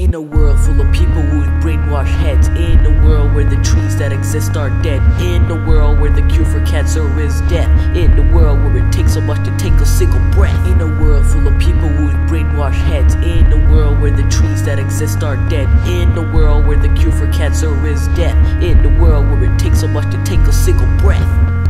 In a world full of people with brainwashed heads. In a world where the trees that exist are dead. In a world where the cure for cancer is death. In a world where it takes so much to take a single breath. In a world full of people with brainwashed heads. In a world where the trees that exist are dead. In a world where the cure for cancer is death. In a world where it takes so much to take a single breath.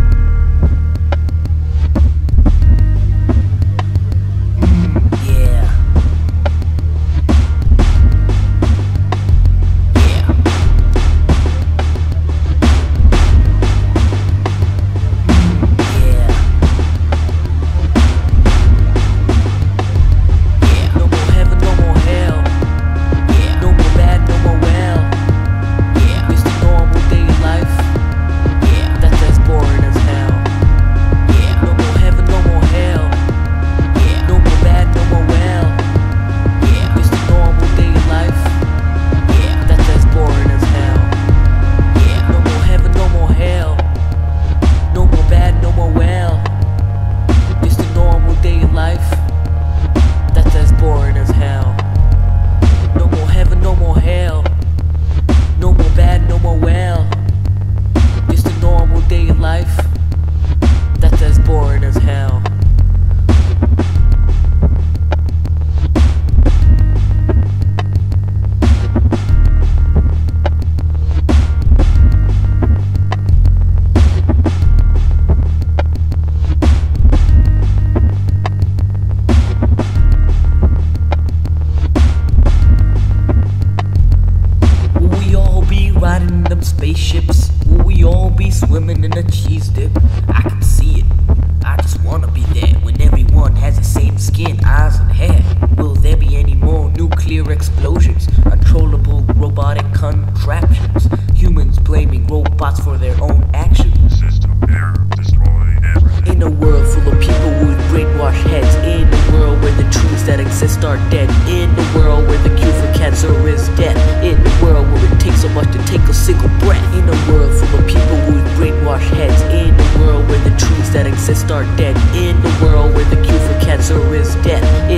Spaceships, will we all be swimming in a cheese dip? I can see it, I just wanna be there. When everyone has the same skin, eyes and hair. Will there be any more nuclear explosions? Controllable robotic contraptions? Humans blaming robots for their own actions? System error, destroy everything. In a world full of people with brainwashed heads. In a world where the trees that exist are dead. In a world where the cure for cancer is death. In a world where it takes so much to take a single breath. In a world full of people with brainwashed heads. In a world where the trees that exist are dead. In a world where the cure for cancer is death.